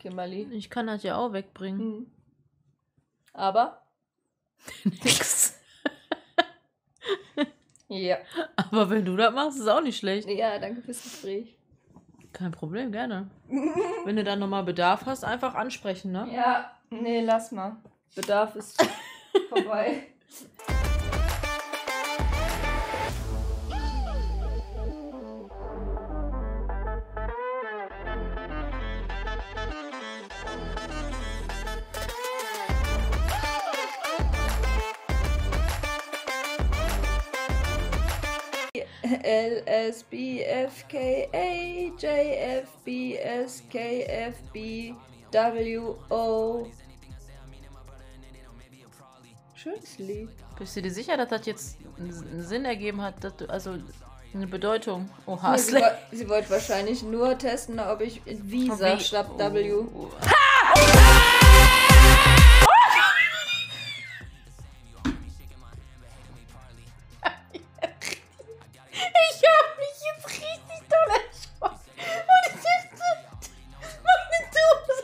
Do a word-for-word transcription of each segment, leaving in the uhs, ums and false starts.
Kimberly. Ich kann das ja auch wegbringen. Hm. Aber? Nix. Ja. Aber wenn du das machst, ist es auch nicht schlecht. Ja, danke fürs Gespräch. Kein Problem, gerne. Wenn du dann nochmal Bedarf hast, einfach ansprechen, ne? Ja, nee, lass mal. Bedarf ist vorbei. L S B F K A J F B S K F B W O. Schönes Lied. Bist du dir sicher, dass das jetzt einen Sinn ergeben hat, dass du, also eine Bedeutung? Oh, Nee, sie, Hasle. woll- sie wollte wahrscheinlich nur testen, ob ich Visa Wie- statt W. Oh. Ich hab mich jetzt richtig doll erschrocken. Und ich dachte, meine Dose.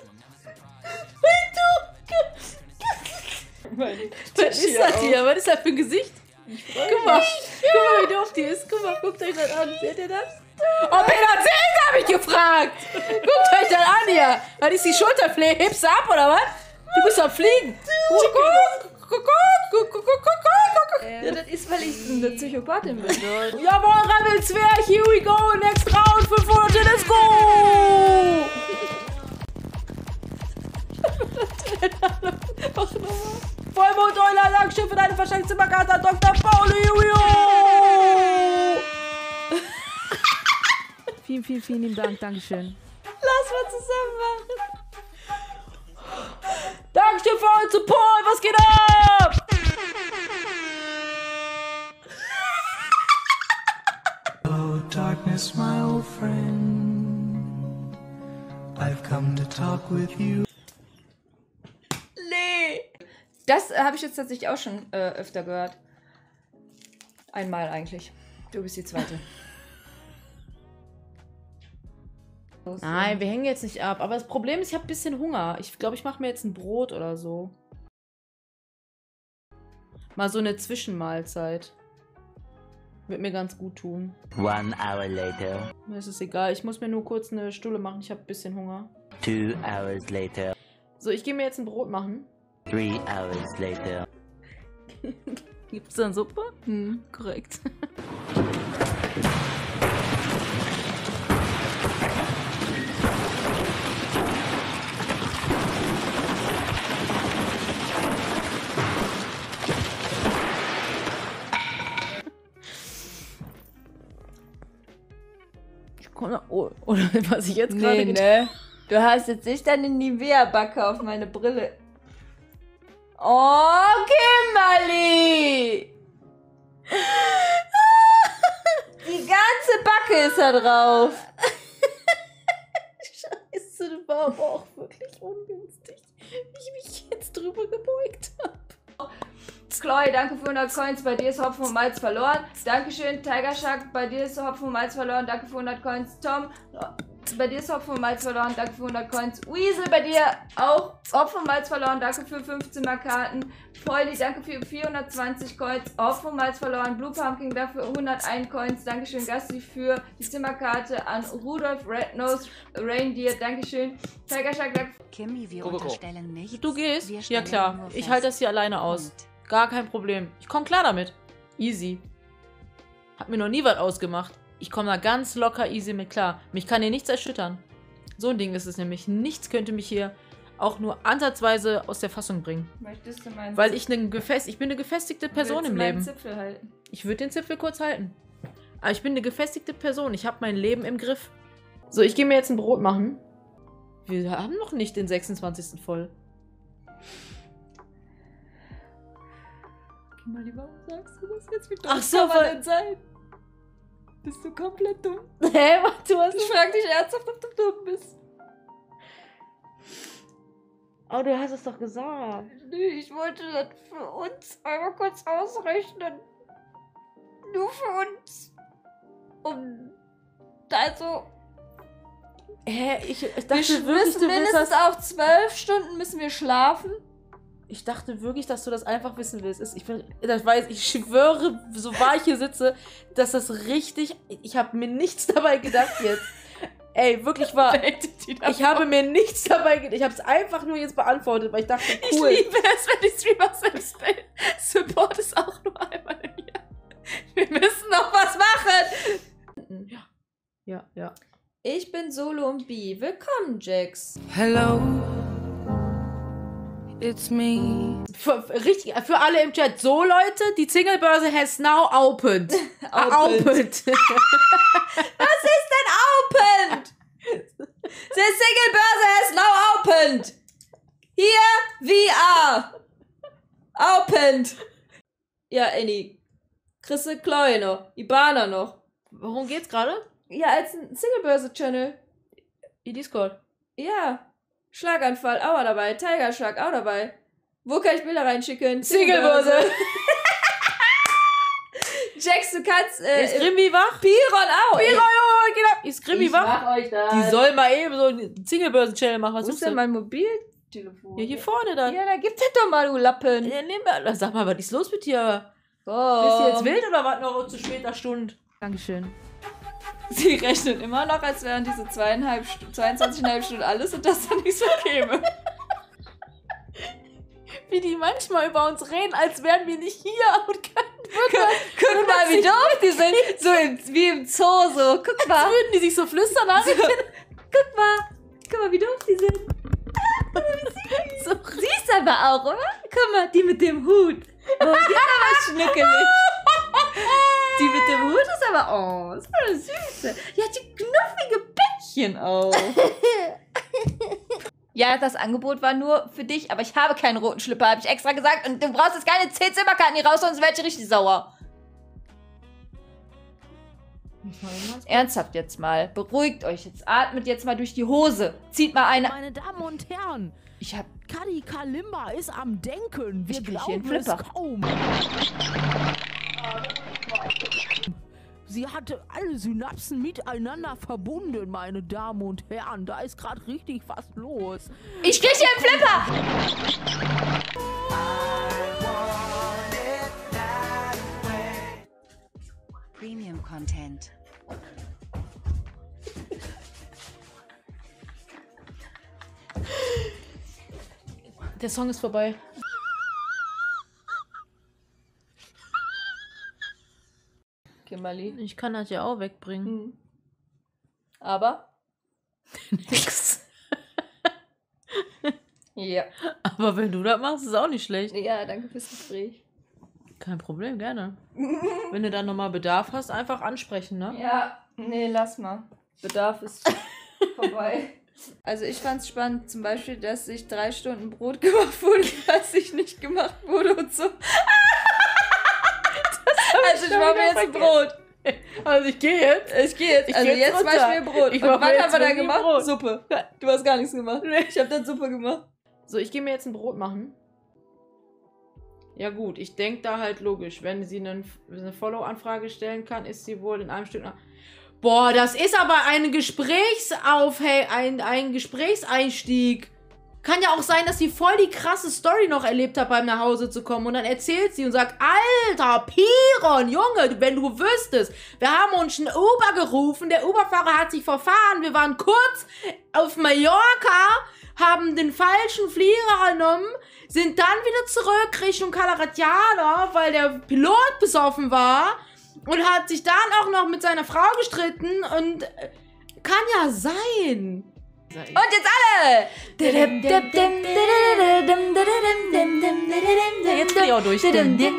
Meine Dose. Was ist das hier? Was ist das für ein Gesicht? Guck mal, guck mal, wie doof die ist. Guck mal, guckt euch das an. Seht ihr das? Ob ihr das seht, habe ich gefragt. Guckt euch das an hier. Was ist die Schulterpflege? Hebst du ab oder was? Du bist am Fliegen. Ja, das ist, weil ich eine Psychopathin bin. dort. Jawohl, Rebel-Zwerg, here we go, next round, fünfhundert, let's go! Mach nochmal. Vollmond, Euler, Langschiff in eine verschenkte Zimmerkarte, Doktor Pauli, Julio! Vielen, vielen, vielen lieben Dank. Dankeschön. Lass mal zusammen machen. Dankeschön für euren Support, was geht ab? Hello, darkness, my old friend. I've come to talk with you. Nee. Das äh, habe ich jetzt tatsächlich auch schon äh, öfter gehört. Einmal eigentlich. Du bist die zweite. Los, Nein, wir hängen jetzt nicht ab. Aber das Problem ist, ich habe ein bisschen Hunger. Ich glaube, ich mache mir jetzt ein Brot oder so. Mal so eine Zwischenmahlzeit. Wird mir ganz gut tun. One hour later, Mir ist es egal. Ich muss mir nur kurz eine Stulle machen. Ich habe ein bisschen Hunger. two hours later, So, ich gehe mir jetzt ein Brot machen. three hours later. Gibt es dann Suppe? Hm. Korrekt. Ich komme oh, oder was ich jetzt gerade Nee, getan- ne? Du hast jetzt nicht deine Nivea-Backe auf meine Brille. Oh, Kimberly! Die ganze Backe ist da drauf. Scheiße, das war aber auch wirklich ungünstig, wie ich mich jetzt drüber gebeugt habe. Chloe, danke für hundert Coins. Bei dir ist Hopfen und Malz verloren. Dankeschön, Tiger Shark. Bei dir ist Hopfen und Malz verloren. Danke für hundert Coins. Tom, bei dir ist Hopfen und Malz verloren. Danke für hundert Coins. Weasel, bei dir auch Hopfen und Malz verloren. Danke für fünfzehn Markaten. Foily, danke für vierhundertzwanzig Coins. Hopfen und Malz verloren. Blue Pumpkin dafür hunderteins Coins. Dankeschön, Gasti, für die Zimmerkarte an Rudolf Rednose Reindeer. Dankeschön. Tiger Shark, danke. Kimmy, wir Go, go, go. unterstellen nichts. Du gehst? Wir Ja stellen klar, nur ich fest. halte das hier alleine aus. Punkt. Gar kein Problem. Ich komme klar damit. Easy. Hat mir noch nie was ausgemacht. Ich komme da ganz locker easy mit klar. Mich kann hier nichts erschüttern. So ein Ding ist es nämlich. Nichts könnte mich hier auch nur ansatzweise aus der Fassung bringen. Möchtest du meinen Weil ich, eine gefest ich bin eine gefestigte Person Willst du im meinen Leben. Zipfel halten? Ich würde den Zipfel kurz halten. Aber ich bin eine gefestigte Person. Ich habe mein Leben im Griff. So, ich gehe mir jetzt ein Brot machen. Wir haben noch nicht den sechsundzwanzigsten voll. Kimberly, warum sagst du das jetzt? Wie dumm Ach so, kann man weil- denn sein? Bist du komplett dumm? Hä, was du hast? Ich frag dich ernsthaft, ob du dumm bist. Oh, du hast es doch gesagt. Nee, ich wollte das für uns einmal kurz ausrechnen. Nur für uns. Und also Hä, ich, ich Wir dachte sch- wirklich, müssen du willst mindestens das... auch zwölf Stunden müssen wir schlafen. Ich dachte wirklich, dass du das einfach wissen willst. Ich bin, das weiß, ich schwöre, so wahr ich hier sitze, dass das richtig... Ich habe mir nichts dabei gedacht jetzt. Ey, wirklich wahr. Ich habe mir nichts dabei gedacht. Ich habe es einfach nur jetzt beantwortet, weil ich dachte, cool. Ich liebe es, wenn die Streamer selbst spielen. Support ist auch nur einmal im Jahr. Wir müssen noch was machen. Ja, ja, ja. Ich bin Solo und B. Willkommen, Jax. Hello, it's me. Für, richtig, für alle im Chat. So, Leute, die Singlebörse has now opened. Opened. opened. Was ist denn opened? The Singlebörse has now opened. Here we are. Opened. Ja, Annie. Chrisse Kleiner. Ibana noch. Worum geht's gerade? Ja, als ein Singlebörse-Channel. Wie Discord. Ja. Schlaganfall, auch dabei. Tiger Shark, auch dabei. Wo kann ich Bilder reinschicken? Singlebörse. Jax, du kannst... Äh, Ist Grimmi wach? Piron auch. Piron, Junge, geht ab. Ist Grimmi Ich wach? mach euch das. Die soll mal eben so einen Singlebörsen-Channel machen. Was Wo ist ist denn denn? mein Mobiltelefon? Ja, hier vorne dann. Ja, da gibt's doch mal, du Lappen. Ja, nimm mal. Sag mal, was ist los mit dir? Oh. Bist du jetzt wild oder was noch zu später Stunde? Dankeschön. Sie rechnen immer noch, als wären diese zweieinhalb Stu- zweiundzwanzig Komma fünf Stunden alles und das dann nicht so käme. Wie die manchmal über uns reden, als wären wir nicht hier und könnten Guck, guck mal, wie doof die sind. So im, wie im Zoo, so. Guck mal. würden die sich so flüstern an. Guck mal. Guck mal, wie doof die sind. So. Siehst aber auch, oder? Guck mal, die mit dem Hut. Oh, die ist aber schnuckelig. Die mit dem Hut ist aber, oh, ist voll eine Süße. Die hat die knuffige Bäckchen auch. Ja, das Angebot war nur für dich, aber ich habe keinen roten Schlüpper, habe ich extra gesagt. Und du brauchst jetzt keine zehn Zimmerkarten hier raus, sonst werde ich richtig sauer. Ernsthaft jetzt mal. Beruhigt euch jetzt. Atmet jetzt mal durch die Hose. Zieht mal eine... Meine Damen und Herren, Ich hab... Kadi Kalimba ist am Denken. Wir Ich krieg hier einen glauben es Flipper. kaum. Sie hatte alle Synapsen miteinander verbunden, meine Damen und Herren. Da ist gerade richtig was los. Ich krieg hier einen Flipper! Premium Content. Der Song ist vorbei. Kimberly. Ich kann das ja auch wegbringen. Hm. Aber? Nix. Ja. Aber wenn du das machst, ist es auch nicht schlecht. Ja, danke fürs Gespräch. Kein Problem, gerne. Wenn du dann nochmal Bedarf hast, einfach ansprechen, ne? Ja, nee, lass mal. Bedarf ist vorbei. Also ich fand's spannend, zum Beispiel, dass sich drei Stunden Brot gemacht wurde, was ich nicht gemacht wurde und so. Also ich mache mir jetzt ein Brot. Also ich gehe jetzt. Ich gehe jetzt. Ich Also geh jetzt jetzt mach ich runter. mir Brot. Ich Und mach mir was jetzt haben wir da wirklich gemacht? Brot. Suppe. Du hast gar nichts gemacht. Ich habe dann Suppe gemacht. So, ich gehe mir jetzt ein Brot machen. Ja gut, ich denke da halt logisch. Wenn sie einen, eine Follow-Anfrage stellen kann, ist sie wohl in einem Stück nach... Boah, das ist aber ein Gesprächsauf... Hey, ein, ein Gesprächseinstieg. Kann ja auch sein, dass sie voll die krasse Story noch erlebt hat, beim nach Hause zu kommen. Und dann erzählt sie und sagt, Alter, Piron, Junge, wenn du wüsstest, wir haben uns einen Uber gerufen, der Uberfahrer hat sich verfahren, wir waren kurz auf Mallorca, haben den falschen Flieger genommen, sind dann wieder zurück Richtung Calaratiana, weil der Pilot besoffen war und hat sich dann auch noch mit seiner Frau gestritten und äh, kann ja sein. Und jetzt alle! Jetzt bin ich auch durch.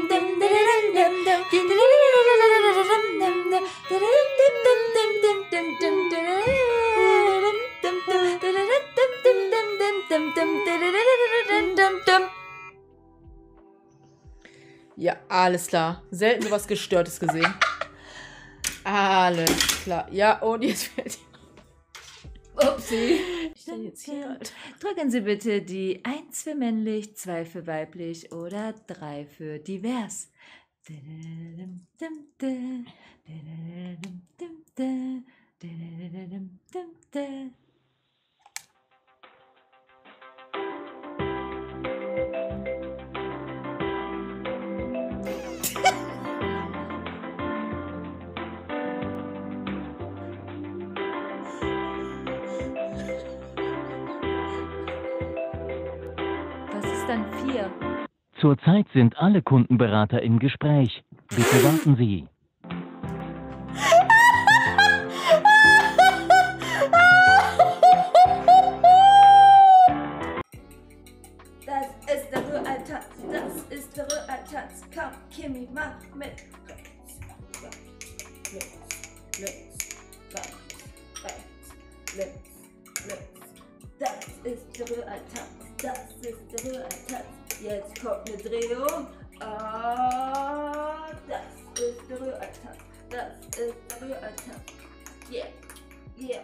Ja, alles klar. Selten sowas Gestörtes gesehen. Alles klar. Ja, und jetzt fällt Upsi. ich denn jetzt hier, Alter? Drücken Sie bitte die eins für männlich, zwei für weiblich oder drei für divers. dann vier. Zurzeit sind alle Kundenberater im Gespräch. Bitte warten Sie. Das ist der Rührei-Tanz, das ist der Rührei-Tanz. Komm, Kimi, mach mit. Links, links, rechts, rechts, links, links. Das ist der Rührei-Tanz, das ist der Rührei-Tanz. Jetzt kommt eine Drehung. Ah, das ist der Rührei-Tanz, das ist der Rührei-Tanz. Yeah, yeah.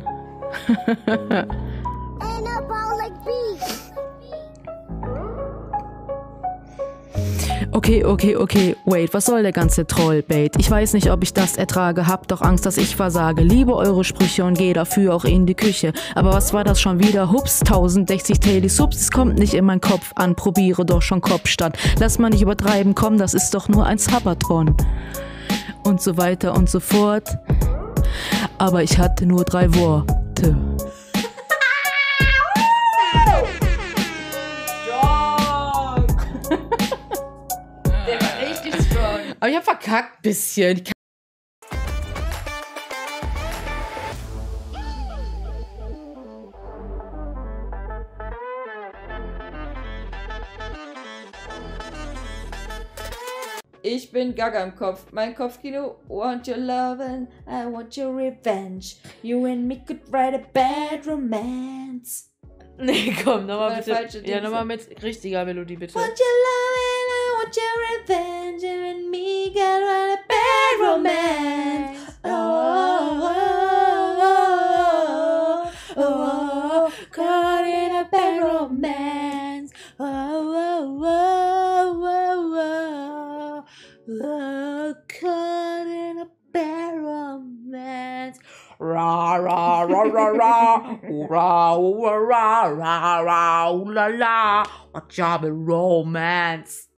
Anabolic beat. Okay, okay, okay, wait, was soll der ganze Trollbait? Ich weiß nicht, ob ich das ertrage, hab doch Angst, dass ich versage. Liebe eure Sprüche und geh dafür auch in die Küche. Aber was war das schon wieder? Hups, tausendsechzig Daily Subs, es kommt nicht in meinen Kopf an, probiere doch schon Kopfstand. Lass mal nicht übertreiben, komm, das ist doch nur ein Sabaton. Und so weiter und so fort. Aber ich hatte nur drei Worte. Der war richtig strong. Aber ich hab verkackt bisschen. Ich bin Gaga im Kopf. Mein Kopfkino. Want your lovin', I want your revenge. You and me could write a bad romance. Nee, komm, nochmal Mal bitte. falsche Ja, Dings. nochmal mit richtiger Melodie, bitte. Want your lovin', I want your revenge. You and me could write a bad romance. Oh, oh, oh, oh, oh, caught in a bad romance. Oh, oh, oh, oh, oh, oh, caught in a bad romance. Ra ra ra ra ra, ra ra ra ra ra, ooh la la, a job in romance.